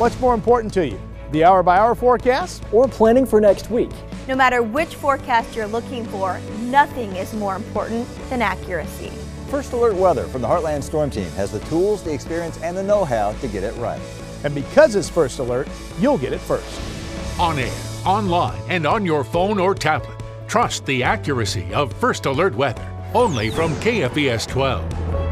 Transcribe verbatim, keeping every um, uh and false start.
What's more important to you, the hour-by-hour forecast or planning for next week? No matter which forecast you're looking for, nothing is more important than accuracy. First Alert Weather from the Heartland Storm Team has the tools, the experience, and the know-how to get it right. And because it's First Alert, you'll get it first. On air, online, and on your phone or tablet. Trust the accuracy of First Alert Weather, only from K F E S twelve.